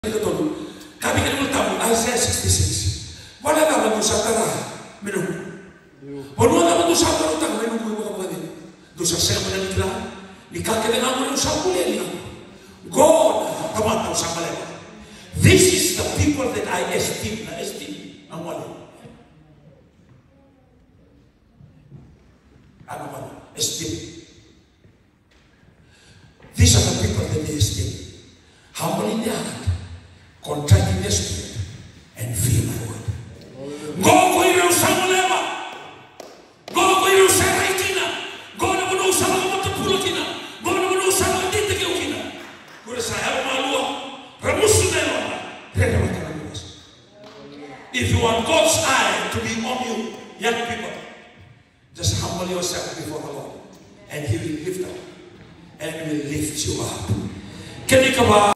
Kami kan bertamu Isaiah 66. Wala ka man sa tara minum. Wala ka man sa tara utang minum mo ka pwede. Do sa sermon nila ni kakilala mo sa kuleli. God tamata sa malay. This is the people that I esteem ang wala. Ano ba? Esteem. These are the people that they esteem. Humble in their heart, contrite in their spirit, and fear my word. Go ko yung samulema. Go ko yung saraitina. Go na mo sa mga matapulatina. Go na mo sa mga tintigilkina. Kung sa halo malua, ramusu na yun. If you want God's eye to be on you, young people, just humble yourself before the Lord, and He will lift up, and will lift you up. Can you come up?